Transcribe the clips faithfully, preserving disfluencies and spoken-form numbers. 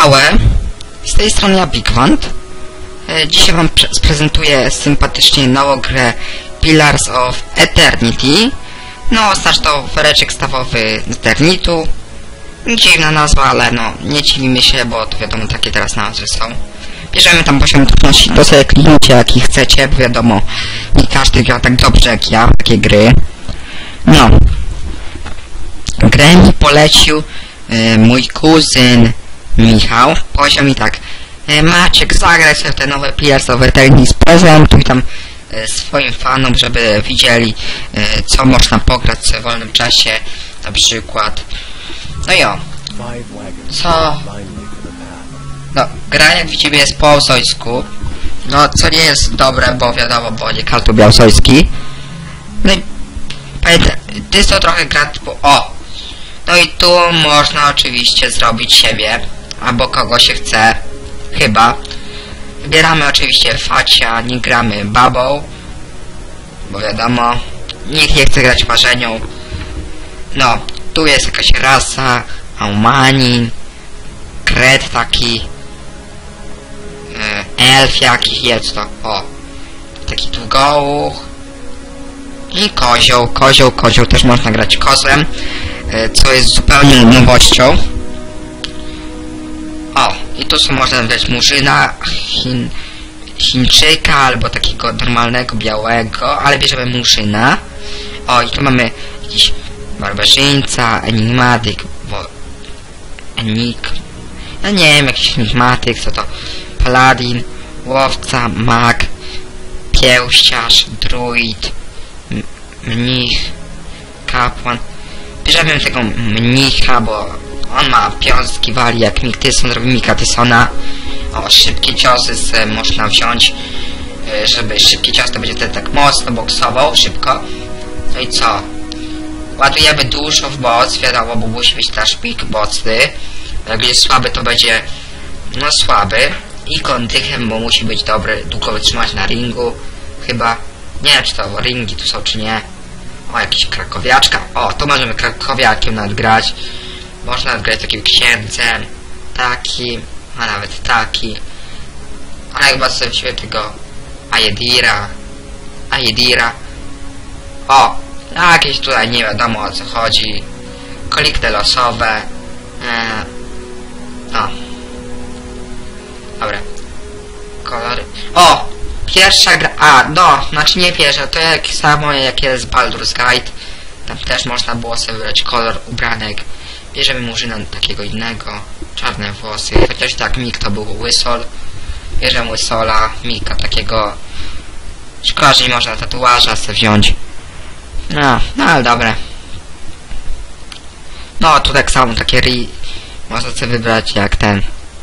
Ałe, z tej strony ja Bigwant. E, dzisiaj wam prezentuję sympatycznie nową grę Pillars of Eternity. No, znaczy to wereczek stawowy z Eternitu. Dziwna nazwa, ale no, nie dziwimy się, bo to wiadomo, takie teraz nazwy są. Bierzemy tam poziom trudności, to sobie kliknijcie jaki chcecie, bo wiadomo, nie każdy gra tak dobrze jak ja w takie gry. No. Grę mi polecił y, mój kuzyn Michał. Powiedział mi tak: y, Maciek, zagraj sobie te nowe Pillars of Eternity, sprezentuj tam y, swoim fanom, żeby widzieli y, co można pograć sobie w wolnym czasie, na przykład. No i o. Co? No, gra jak widzimy jest po ojsojsku. No, co nie jest dobre, bo wiadomo, bo nie każdy lubi ojsojski. No i pamiętaj, to jest to trochę gra typu o. No i tu można oczywiście zrobić siebie, albo kogo się chce, chyba. Wybieramy oczywiście facia, nie gramy babą, bo wiadomo, nikt nie chce grać parzenią. No, tu jest jakaś rasa, Aumanin, kret taki, elf jakiś jest to, o, taki długołuch i kozioł, kozioł, kozioł też można grać kozłem, co jest zupełnie nowością. O, i tu są można wybrać murzyna, Chin, Chińczyka albo takiego normalnego, białego, ale bierzemy murzyna. O, i tu mamy jakiś barbarzyńca, enigmatyk, bo enig... ja nie wiem, jakiś enigmatyk, co to? Paladin, łowca, mag, piełściarz, druid, mnich, kapłan. Bierzemy tego mnicha, bo on ma piąstki wali jak Mick Tyson, robi Micka Tysona. O, szybkie ciosy z, można wziąć, żeby szybkie cios to będzie wtedy tak mocno boksował, szybko. No i co? Ładujemy dużo w boc, wiadomo, bo musi być też pik mocny. Jak jest słaby, to będzie no słaby. I kondychem, bo musi być dobry, długo wytrzymać na ringu. Chyba, nie wiem czy to ringi tu są czy nie. O, jakiś krakowiaczka. O, to możemy krakowiakiem nadgrać. Można nadgrać takim księdzem, takim, a nawet taki. Ale chyba sobie wziąłem tego Ajedira. Ajedira. O, jakieś tutaj nie wiadomo o co chodzi. Kolikty losowe. Eee, o. Dobra. Kolory. O! Pierwsza gra... A, no, znaczy nie pierwsza, to jak samo jak jest Baldur's Gate. Tam też można było sobie wybrać kolor ubranek. Bierzemy murzyna takiego innego. Czarne włosy. Chociaż tak Mick to był łysol. Bierzemy łysola. Micka takiego... Szkoda, że nie można tatuaża sobie wziąć. No, no ale dobre. No, tu tak samo takie ri... Można sobie wybrać jak ten...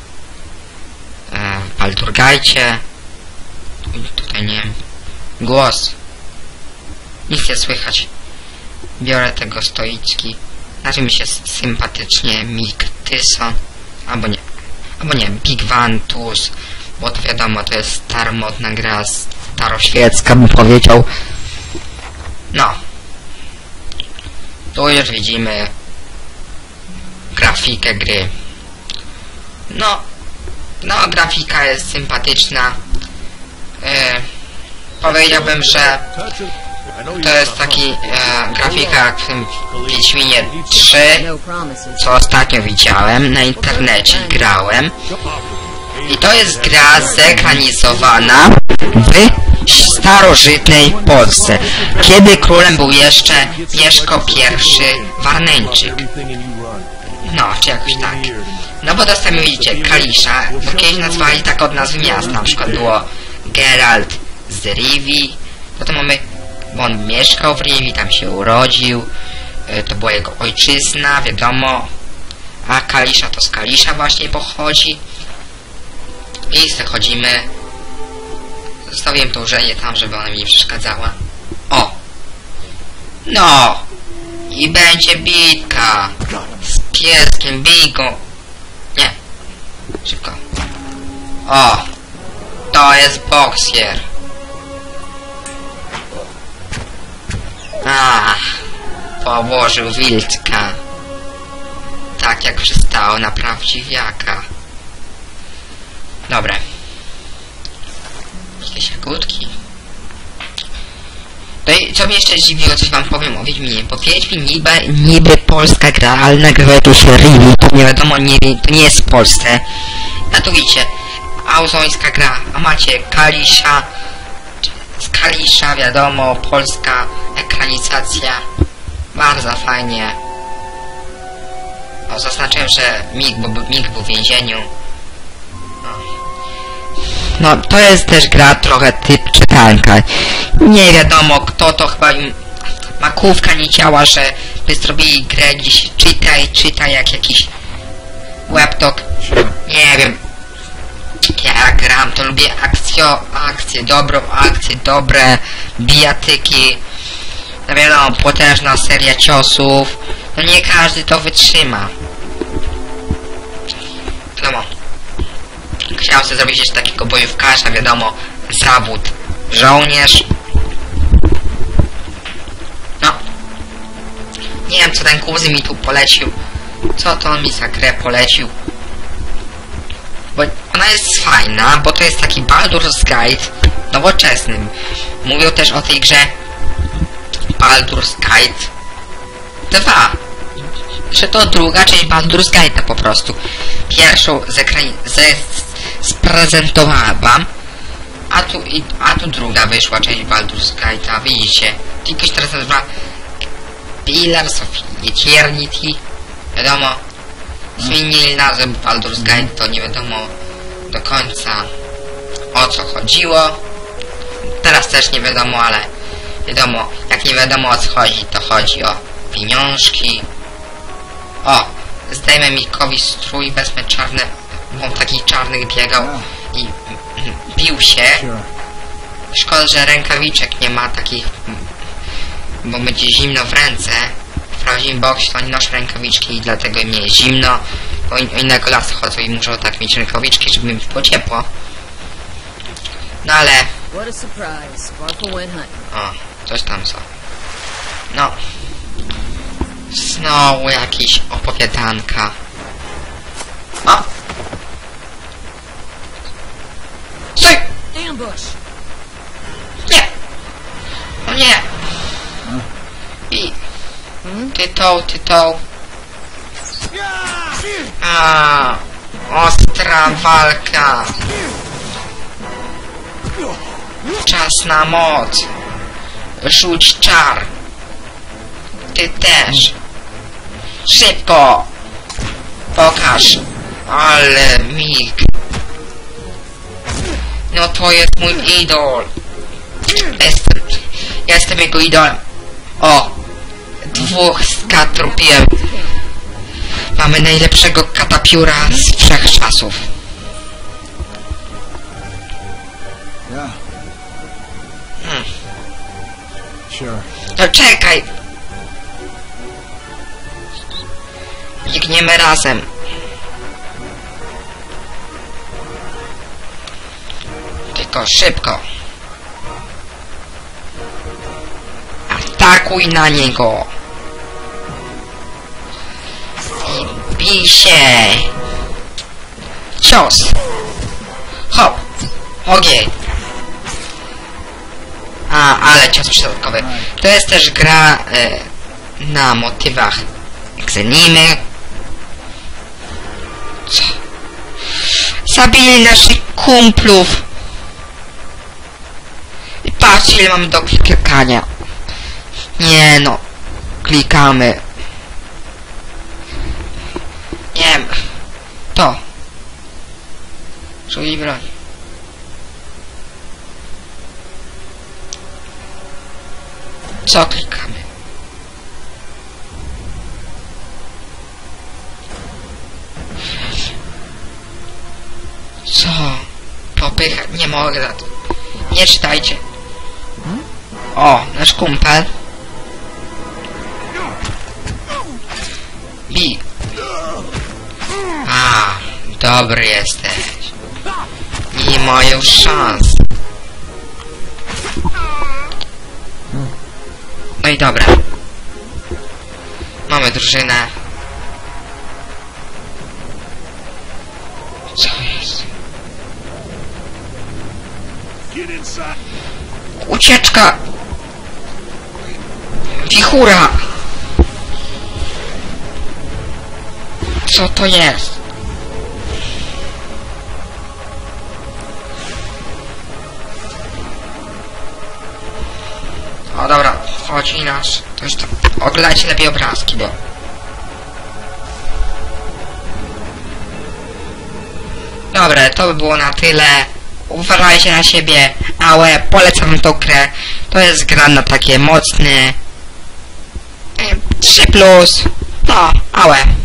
E, w Baldur's Gate. Tutaj nie wiem. Głos. Nic nie słychać. Biorę tego stoicki. Nazywa mi się sympatycznie Mick Tyson. Albo nie. Albo nie. Bigwantus. Bo to wiadomo, to jest staromodna gra, staroświecka bym powiedział. No. Tu już widzimy grafikę gry. No. No, grafika jest sympatyczna. E, powiedziałbym, że to jest taki e, grafika jak w tym Wiedźminie trzy, co ostatnio widziałem na internecie, grałem. I to jest gra zekranizowana w starożytnej Polsce, kiedy królem był jeszcze Mieszko pierwszy Warneńczyk. No, czy jakoś tak. No bo dostajemy, widzicie, Kalisza, bo kiedyś nazwali tak od nazwy miasta, na przykład było Geralt z Rivii, potem mamy, bo on mieszkał w Rivii, tam się urodził, to była jego ojczyzna, wiadomo, a Kalisza to z Kalisza właśnie pochodzi. I zachodzimy, zostawiłem to urzędzie tam, żeby ona mi nie przeszkadzała. O! No! I będzie bitka z pieskiem, bigo. Nie. Szybko. O! To jest boksier. A, położył wilczka. Tak jak przystało na prawdziwiaka. Dobra. Jakieś jagódki. To i co mnie jeszcze zdziwiło, coś wam powiem o Wiedźminie. Bo Wiedźmin niby, niby polska gra, ale nagrywa jakieś review, to nie wiadomo, nie, to nie jest w Polsce. A tu widzicie, auzońska gra, a macie Kalisza, z Kalisza wiadomo, polska ekranizacja. Bardzo fajnie. O, zaznaczyłem, że Mig, bo Mig był w więzieniu. No, to jest też gra trochę typ czytanka. Nie wiadomo kto to, chyba im makówka nie działa, że by zrobili grę gdzieś czytaj, czytaj jak jakiś webtok. Nie wiem. Ja gram, to lubię akcjo, akcje, dobrą akcję, dobre bijatyki. No wiadomo, potężna seria ciosów. No nie każdy to wytrzyma. Wiadomo. Chciałem sobie zrobić jeszcze takiego bojówkarza, wiadomo, zawód żołnierz. No. Nie wiem, co ten kuzyn mi tu polecił. Co to on mi za grę polecił? Bo ona jest fajna, bo to jest taki Baldur's Gate nowoczesnym. Mówią też o tej grze Baldur's Gate dwa. Że to druga część Baldur's Gate'a po prostu. Pierwszą z ekrani... ze... sprezentowałem wam, a tu, i, a tu druga wyszła część Baldur's Gate'a, widzicie. Tylko się teraz nazywa Pillars of Eternity. Wiadomo, zmienili nazwę Baldur's Gate, to nie wiadomo do końca o co chodziło. Teraz też nie wiadomo, ale wiadomo, jak nie wiadomo o co chodzi, to chodzi o pieniążki. O, zdejmę Mikowi strój, wezmę czarne, bo on takich czarnych biegał i bił się. Szkoda, że rękawiczek nie ma takich, bo będzie zimno w ręce. W prawdziwym boksie to nie noszą rękawiczki i dlatego im nie jest zimno. Bo innego lasu chodzą i muszą tak mieć rękawiczki, żeby mi było ciepło. No ale... O, coś tam są. No. Znowu jakieś opowiadanka. O! Stój! Nie! O nie! I... Tytoł, tytoł. A, ostra walka. Czas na moc. Rzuć czar. Ty też. Szybko. Pokaż. Ale Mig. No to jest mój idol. Jestem, jestem jego idolem. O. Dwóch skatrupiłem. Mamy najlepszego katapióra z wszechczasów. Hmm. To czekaj. Biegniemy razem. Tylko szybko. Atakuj na niego. I bij się. Cios. Hop. Ogień. A, ale cios przypadkowy. To jest też gra y, na motywach Xenimy. Co? Zabili naszych kumplów. I patrzcie, ile mamy do klikania. Nie no. Klikamy. Nie wiem. To. Żuli broń. Co klikamy? Co? Popycha... Nie mogę za to. Nie czytajcie. O, nasz kumpel. Bi. A, dobry jesteś. Nie ma już szans. No i dobra. Mamy drużynę. Co jest? Get inside. Ucieczka! Wichura! Co to jest? O dobra, chodzi nasz. To już to. Oglądajcie lepiej obrazki, bo. Dobra, to by było na tyle. Uważajcie na siebie, ale polecam tą grę. To jest gra na takie mocne trzy plus. No, ale